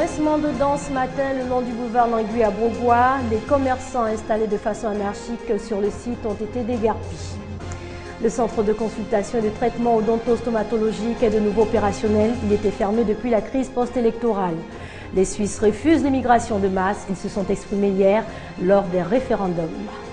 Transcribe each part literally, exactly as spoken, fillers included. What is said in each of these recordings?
Déguerpissement de dents ce matin le long du boulevard Nangui à Brogua. Les commerçants installés de façon anarchique sur le site ont été déguerpis. Le centre de consultation et de traitement odontostomatologique est de nouveau opérationnel. Il était fermé depuis la crise post-électorale. Les Suisses refusent l'immigration de masse. Ils se sont exprimés hier lors des référendums.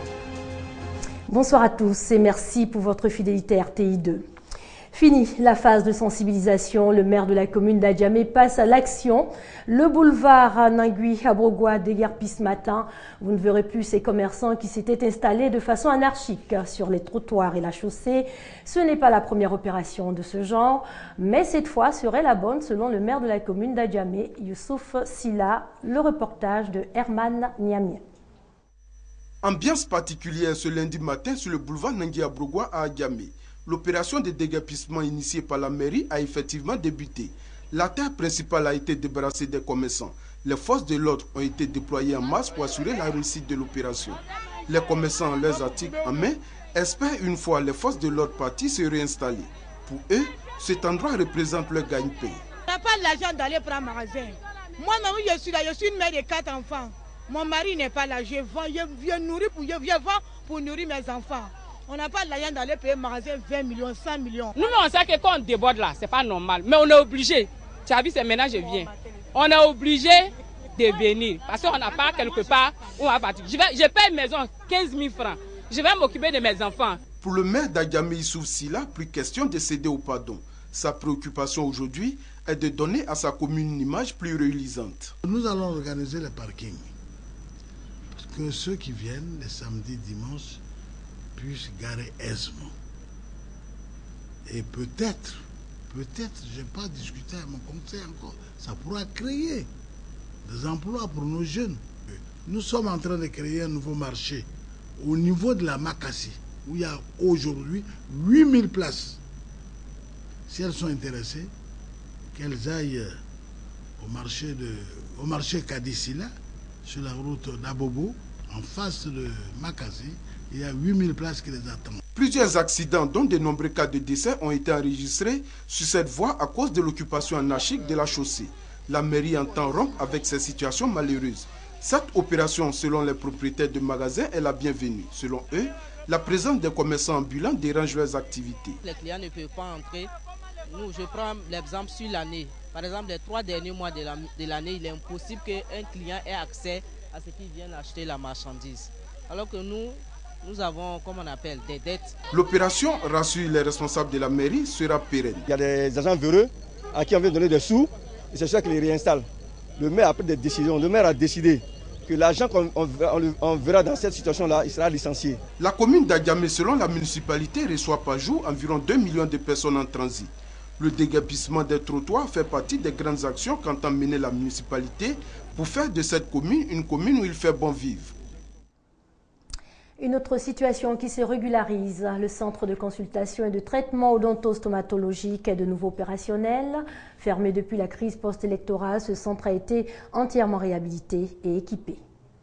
Bonsoir à tous et merci pour votre fidélité à R T I deux. Fini la phase de sensibilisation, le maire de la commune d'Adjamé passe à l'action. Le boulevard Nangui à Brogua déguerpit ce matin. Vous ne verrez plus ces commerçants qui s'étaient installés de façon anarchique sur les trottoirs et la chaussée. Ce n'est pas la première opération de ce genre, mais cette fois serait la bonne selon le maire de la commune d'Adjamé, Youssouf Silla. Le reportage de Herman Niamien. Ambiance particulière ce lundi matin sur le boulevard Nangui à Brogua à Adjamé. L'opération de déguerpissement initiée par la mairie a effectivement débuté. La terre principale a été débarrassée des commerçants. Les forces de l'ordre ont été déployées en masse pour assurer la réussite de l'opération. Les commerçants ont leurs articles en main, espèrent une fois les forces de l'ordre parties se réinstaller. Pour eux, cet endroit représente leur gagne-pain. On n'a pas l'argent d'aller prendre un magasin. Moi-même, je suis là, je suis une mère de quatre enfants. Mon mari n'est pas là, je vends, je viens nourrir pour, je viens vendre pour nourrir mes enfants. On n'a pas l'argent d'aller payer un magasin vingt millions, cent millions. Nous, on sait que quand on déborde là, c'est pas normal. Mais on est obligé. Tu as vu, c'est maintenant je viens. On est obligé de venir. Parce qu'on n'a pas quelque part où on va partir. Je, vais, je paye une maison quinze mille francs. Je vais m'occuper de mes enfants. Pour le maire d'Adjamé Youssouf Silla, plus question de céder au pardon. Sa préoccupation aujourd'hui est de donner à sa commune une image plus reluisante. Nous allons organiser les parkings. Parce que ceux qui viennent les samedis, dimanches, puissent garer aisément. Et peut-être, peut-être, je n'ai pas discuté avec mon conseil encore, ça pourra créer des emplois pour nos jeunes. Nous sommes en train de créer un nouveau marché au niveau de la Makassi, où il y a aujourd'hui huit mille places. Si elles sont intéressées, qu'elles aillent au marché, de, au marché Kadissila, sur la route d'Abobo, en face de Makassi. Il y a huit mille places qui les attendent. Plusieurs accidents, dont de nombreux cas de décès, ont été enregistrés sur cette voie à cause de l'occupation anarchique de la chaussée. La mairie entend rompre avec ces situations malheureuses. Cette opération, selon les propriétaires de magasins, est la bienvenue. Selon eux, la présence des commerçants ambulants dérange leurs activités. Les clients ne peuvent pas entrer. Nous, je prends l'exemple sur l'année. Par exemple, les trois derniers mois de l'année, il est impossible qu'un client ait accès à ce qu'il vient acheter la marchandise. Alors que nous, Nous avons, comme on appelle, des dettes. L'opération, rassure les responsables de la mairie, sera pérenne. Il y a des agents véreux à qui on vient donner des sous et c'est ça qui les réinstalle. Le maire a pris des décisions. Le maire a décidé que l'agent qu'on on, on, on verra dans cette situation-là, il sera licencié. La commune d'Adjamé, selon la municipalité, reçoit par jour environ deux millions de personnes en transit. Le déguerpissement des trottoirs fait partie des grandes actions qu'entend mener la municipalité pour faire de cette commune une commune où il fait bon vivre. Une autre situation qui se régularise, le centre de consultation et de traitement odontostomatologique est de nouveau opérationnel. Fermé depuis la crise post-électorale, ce centre a été entièrement réhabilité et équipé.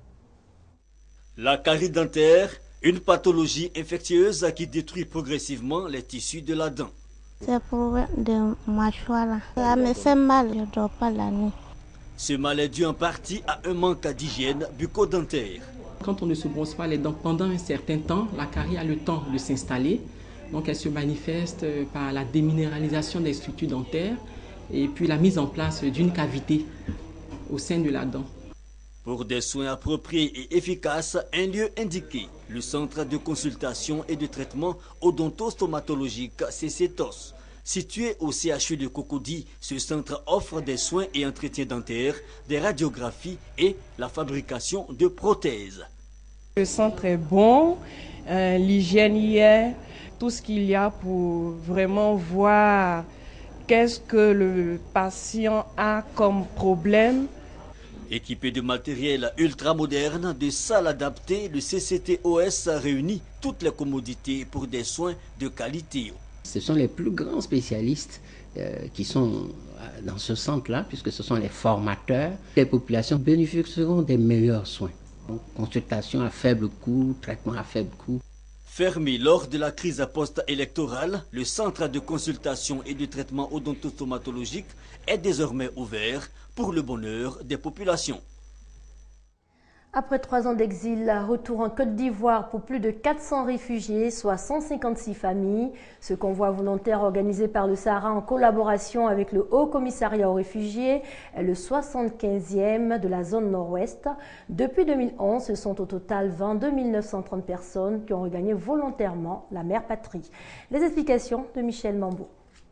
La carie dentaire, une pathologie infectieuse qui détruit progressivement les tissus de la dent. C'est pour de mâchoire. Ça me fait mal, je ne dors pas la nuit. Ce mal est dû en partie à un manque d'hygiène bucco-dentaire. Quand on ne se brosse pas les dents pendant un certain temps, la carie a le temps de s'installer. Donc elle se manifeste par la déminéralisation des structures dentaires et puis la mise en place d'une cavité au sein de la dent. Pour des soins appropriés et efficaces, un lieu indiqué, le centre de consultation et de traitement odontostomatologique C C T O S. Situé au C H U de Cocody, ce centre offre des soins et entretiens dentaires, des radiographies et la fabrication de prothèses. Le centre est bon, euh, l'hygiène y est, tout ce qu'il y a pour vraiment voir qu'est-ce que le patient a comme problème. Équipé de matériel ultra moderne, de salles adaptées, le C C T O S réunit toutes les commodités pour des soins de qualité. Ce sont les plus grands spécialistes euh, qui sont dans ce centre-là, puisque ce sont les formateurs. Les populations bénéficieront des meilleurs soins. Donc, consultation à faible coût, traitement à faible coût. Fermé lors de la crise post-électorale, le centre de consultation et de traitement odontostomatologique est désormais ouvert pour le bonheur des populations. Après trois ans d'exil, retour en Côte d'Ivoire pour plus de quatre cents réfugiés, soit cent cinquante-six familles. Ce convoi volontaire organisé par le Sahara en collaboration avec le Haut Commissariat aux réfugiés est le soixante-quinzième de la zone nord-ouest. Depuis deux mille onze, ce sont au total vingt-deux mille neuf cent trente personnes qui ont regagné volontairement la mère patrie. Les explications de Michel Mambo.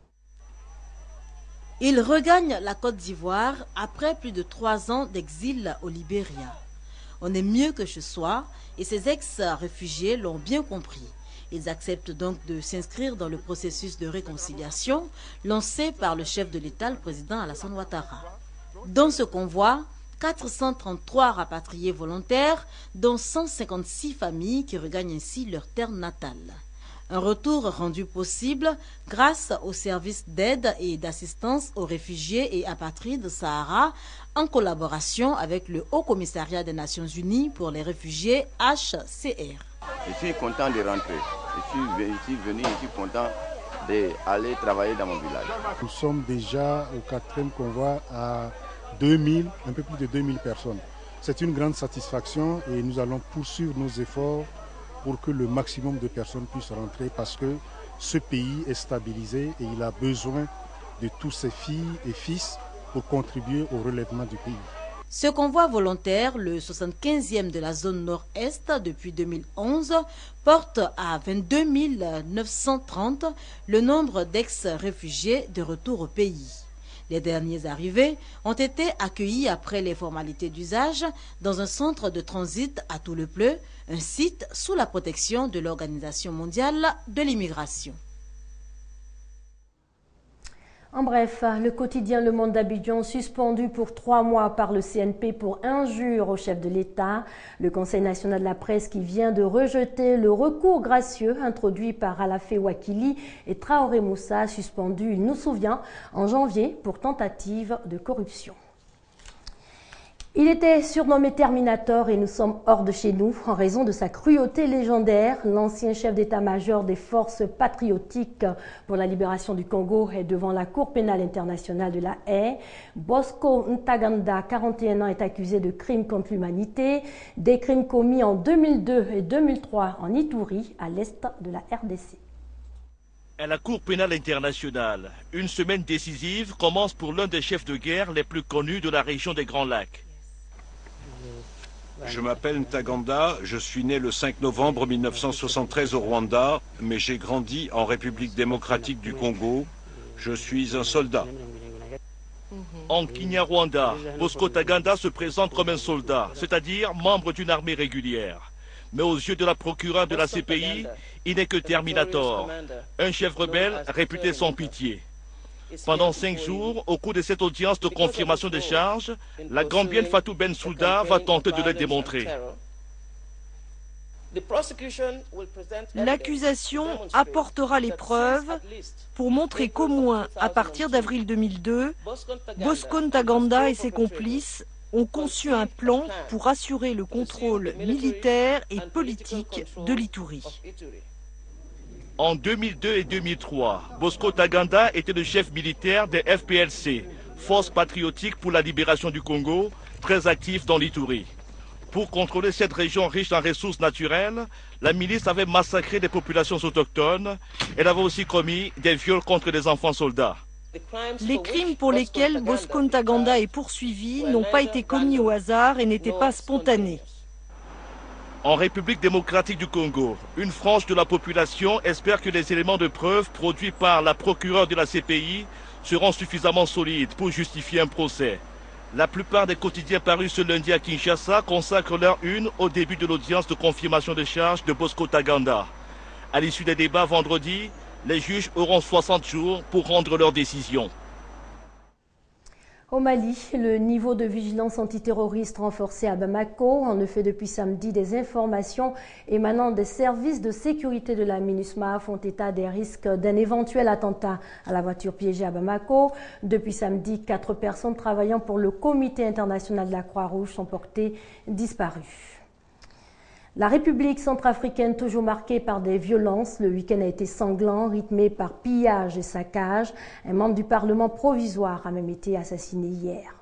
Ils regagnent la Côte d'Ivoire après plus de trois ans d'exil au Libéria. On est mieux que chez soi et ces ex-réfugiés l'ont bien compris. Ils acceptent donc de s'inscrire dans le processus de réconciliation lancé par le chef de l'État, le président Alassane Ouattara. Dans ce convoi, quatre cent trente-trois rapatriés volontaires, dont cent cinquante-six familles qui regagnent ainsi leur terre natale. Un retour rendu possible grâce au service d'aide et d'assistance aux réfugiés et apatrides Sahara en collaboration avec le Haut Commissariat des Nations Unies pour les réfugiés H C R. Je suis content de rentrer. Je suis, je suis venu, je suis content d'aller travailler dans mon village. Nous sommes déjà au quatrième convoi à deux mille, un peu plus de deux mille personnes. C'est une grande satisfaction et nous allons poursuivre nos efforts pour que le maximum de personnes puissent rentrer parce que ce pays est stabilisé et il a besoin de tous ses filles et fils pour contribuer au relèvement du pays. Ce convoi volontaire, le soixante-quinzième de la zone nord-est depuis deux mille onze, porte à vingt-deux mille neuf cent trente le nombre d'ex-réfugiés de retour au pays. Les derniers arrivés ont été accueillis après les formalités d'usage dans un centre de transit à Toulepleu, un site sous la protection de l'Organisation mondiale de l'immigration. En bref, le quotidien Le Monde d'Abidjan suspendu pour trois mois par le C N P pour injure au chef de l'État. Le Conseil national de la presse qui vient de rejeter le recours gracieux introduit par Alafé Wakili et Traoré Moussa suspendu, il nous souvient, en janvier pour tentative de corruption. Il était surnommé Terminator et nous sommes hors de chez nous en raison de sa cruauté légendaire. L'ancien chef d'état-major des forces patriotiques pour la libération du Congo est devant la Cour pénale internationale de la Haye. Bosco Ntaganda, quarante et un ans, est accusé de crimes contre l'humanité, des crimes commis en deux mille deux et deux mille trois en Ituri, à l'est de la R D C. À la Cour pénale internationale, une semaine décisive commence pour l'un des chefs de guerre les plus connus de la région des Grands Lacs. Je m'appelle Ntaganda, je suis né le cinq novembre mille neuf cent soixante-treize au Rwanda, mais j'ai grandi en République démocratique du Congo. Je suis un soldat. En Kinyarwanda, Bosco Ntaganda se présente comme un soldat, c'est-à-dire membre d'une armée régulière. Mais aux yeux de la procureure de la C P I, il n'est que Terminator, un chef rebelle réputé sans pitié. Pendant cinq jours, au cours de cette audience de confirmation des charges, la Gambienne Fatou Bensouda va tenter de les démontrer. L'accusation apportera les preuves pour montrer qu'au moins, à partir d'avril deux mille deux, Bosco Ntaganda et ses complices ont conçu un plan pour assurer le contrôle militaire et politique de l'Ituri. En deux mille deux et deux mille trois, Bosco Ntaganda était le chef militaire des F P L C, Force patriotique pour la libération du Congo, très actif dans l'Ituri. Pour contrôler cette région riche en ressources naturelles, la milice avait massacré des populations autochtones. Elle avait aussi commis des viols contre des enfants soldats. Les crimes pour lesquels Bosco Ntaganda est poursuivi n'ont pas été commis au hasard et n'étaient pas spontanés. En République démocratique du Congo, une frange de la population espère que les éléments de preuve produits par la procureure de la C P I seront suffisamment solides pour justifier un procès. La plupart des quotidiens parus ce lundi à Kinshasa consacrent leur une au début de l'audience de confirmation de charges de Bosco Ntaganda. À l'issue des débats vendredi, les juges auront soixante jours pour rendre leur décision. Au Mali, le niveau de vigilance antiterroriste renforcé à Bamako. En effet, depuis samedi, des informations émanant des services de sécurité de la MINUSMA font état des risques d'un éventuel attentat à la voiture piégée à Bamako. Depuis samedi, quatre personnes travaillant pour le Comité international de la Croix-Rouge sont portées disparues. La République centrafricaine, toujours marquée par des violences, le week-end a été sanglant, rythmé par pillage et saccage. Un membre du Parlement provisoire a même été assassiné hier.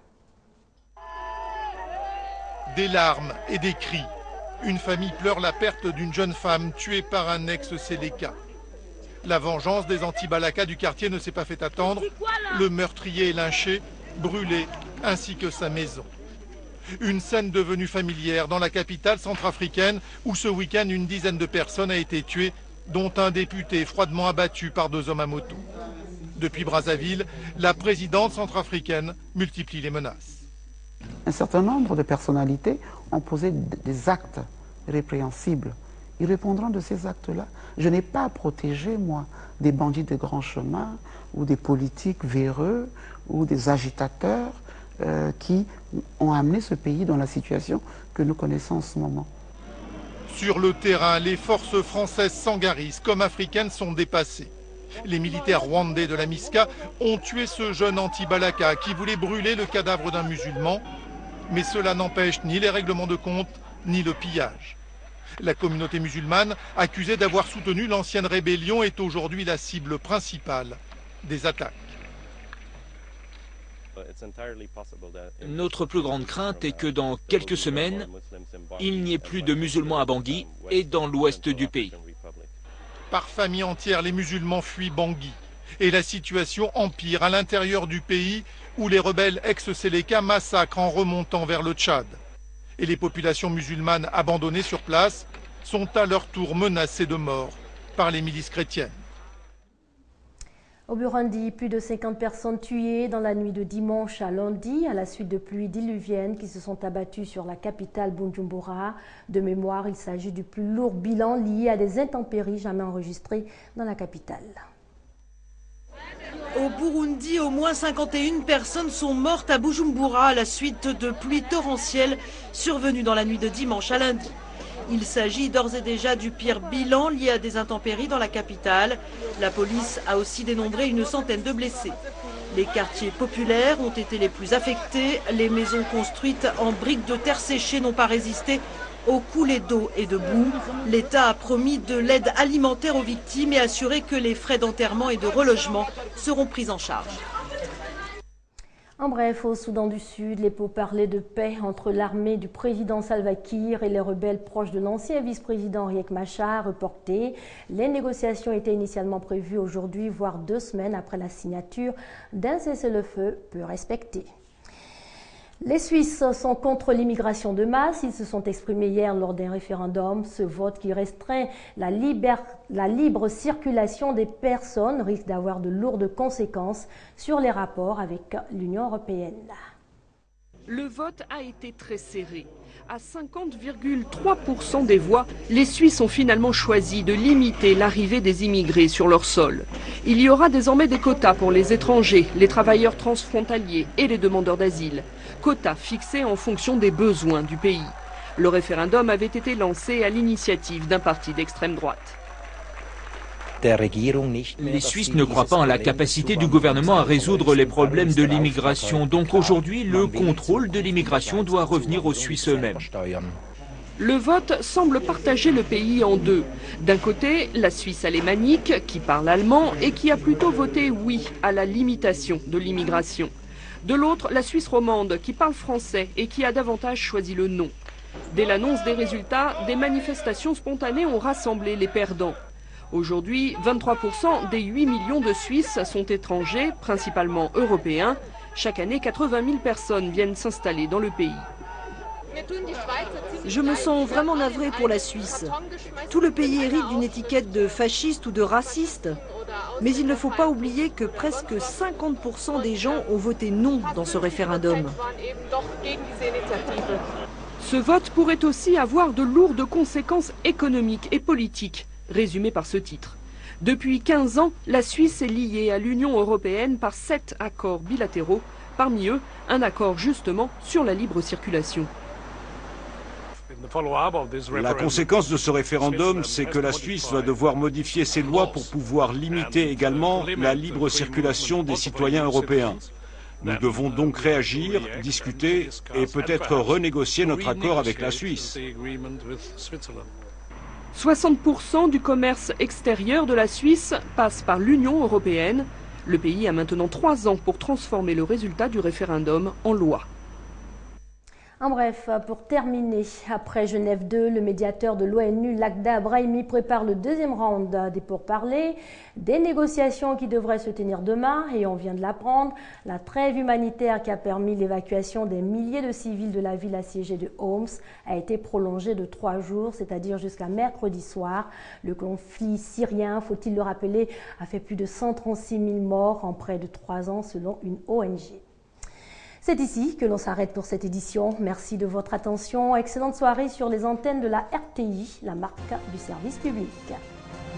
Des larmes et des cris. Une famille pleure la perte d'une jeune femme tuée par un ex-Séléka. La vengeance des anti-Balaka du quartier ne s'est pas fait attendre. Le meurtrier est lynché, brûlé, ainsi que sa maison. Une scène devenue familière dans la capitale centrafricaine où ce week-end une dizaine de personnes a été tuées, dont un député froidement abattu par deux hommes à moto. Depuis Brazzaville, la présidente centrafricaine multiplie les menaces. Un certain nombre de personnalités ont posé des actes répréhensibles. Ils répondront de ces actes-là. Je n'ai pas à protéger, moi, des bandits de grand chemin ou des politiques véreux ou des agitateurs euh, qui ont amené ce pays dans la situation que nous connaissons en ce moment. Sur le terrain, les forces françaises sangaristes comme africaines sont dépassées. Les militaires rwandais de la MISCA ont tué ce jeune anti-Balaka qui voulait brûler le cadavre d'un musulman. Mais cela n'empêche ni les règlements de compte, ni le pillage. La communauté musulmane, accusée d'avoir soutenu l'ancienne rébellion, est aujourd'hui la cible principale des attaques. Notre plus grande crainte est que dans quelques semaines, il n'y ait plus de musulmans à Bangui et dans l'ouest du pays. Par famille entière, les musulmans fuient Bangui. Et la situation empire à l'intérieur du pays où les rebelles ex-Séléka massacrent en remontant vers le Tchad. Et les populations musulmanes abandonnées sur place sont à leur tour menacées de mort par les milices chrétiennes. Au Burundi, plus de cinquante personnes tuées dans la nuit de dimanche à lundi à la suite de pluies diluviennes qui se sont abattues sur la capitale Bujumbura. De mémoire, il s'agit du plus lourd bilan lié à des intempéries jamais enregistrées dans la capitale. Au Burundi, au moins cinquante et une personnes sont mortes à Bujumbura à la suite de pluies torrentielles survenues dans la nuit de dimanche à lundi. Il s'agit d'ores et déjà du pire bilan lié à des intempéries dans la capitale. La police a aussi dénombré une centaine de blessés. Les quartiers populaires ont été les plus affectés. Les maisons construites en briques de terre séchée n'ont pas résisté aux coulées d'eau et de boue. L'État a promis de l'aide alimentaire aux victimes et assuré que les frais d'enterrement et de relogement seront pris en charge. En bref, au Soudan du Sud, les pourparlers de paix entre l'armée du président Salva Kiir et les rebelles proches de l'ancien vice-président Riek Machar reportés. Les négociations étaient initialement prévues aujourd'hui, voire deux semaines après la signature d'un cessez-le-feu peu respecté. Les Suisses sont contre l'immigration de masse. Ils se sont exprimés hier lors d'un référendum. Ce vote qui restreint la, liber... la libre circulation des personnes risque d'avoir de lourdes conséquences sur les rapports avec l'Union européenne. Le vote a été très serré. À cinquante virgule trois pour cent des voix, les Suisses ont finalement choisi de limiter l'arrivée des immigrés sur leur sol. Il y aura désormais des quotas pour les étrangers, les travailleurs transfrontaliers et les demandeurs d'asile. Quotas fixés en fonction des besoins du pays. Le référendum avait été lancé à l'initiative d'un parti d'extrême droite. Les Suisses ne croient pas en la capacité du gouvernement à résoudre les problèmes de l'immigration. Donc aujourd'hui, le contrôle de l'immigration doit revenir aux Suisses eux-mêmes. Le vote semble partager le pays en deux. D'un côté, la Suisse alémanique, qui parle allemand et qui a plutôt voté oui à la limitation de l'immigration. De l'autre, la Suisse romande, qui parle français et qui a davantage choisi le non. Dès l'annonce des résultats, des manifestations spontanées ont rassemblé les perdants. Aujourd'hui, vingt-trois pour cent des huit millions de Suisses sont étrangers, principalement européens. Chaque année, quatre-vingt mille personnes viennent s'installer dans le pays. Je me sens vraiment navré pour la Suisse. Tout le pays hérite d'une étiquette de fasciste ou de raciste. Mais il ne faut pas oublier que presque cinquante pour cent des gens ont voté non dans ce référendum. Ce vote pourrait aussi avoir de lourdes conséquences économiques et politiques, résumées par ce titre. Depuis quinze ans, la Suisse est liée à l'Union européenne par sept accords bilatéraux, parmi eux un accord justement sur la libre circulation. La conséquence de ce référendum, c'est que la Suisse va devoir modifier ses lois pour pouvoir limiter également la libre circulation des citoyens européens. Nous devons donc réagir, discuter et peut-être renégocier notre accord avec la Suisse. soixante pour cent du commerce extérieur de la Suisse passe par l'Union européenne. Le pays a maintenant trois ans pour transformer le résultat du référendum en loi. En bref, pour terminer, après Genève deux, le médiateur de l'ONU, Lakhdar Brahimi, prépare le deuxième round des pourparlers, des négociations qui devraient se tenir demain, et on vient de l'apprendre. La trêve humanitaire qui a permis l'évacuation des milliers de civils de la ville assiégée de Homs a été prolongée de trois jours, c'est-à-dire jusqu'à mercredi soir. Le conflit syrien, faut-il le rappeler, a fait plus de cent trente-six mille morts en près de trois ans selon une O N G. C'est ici que l'on s'arrête pour cette édition. Merci de votre attention. Excellente soirée sur les antennes de la R T I, la marque du service public.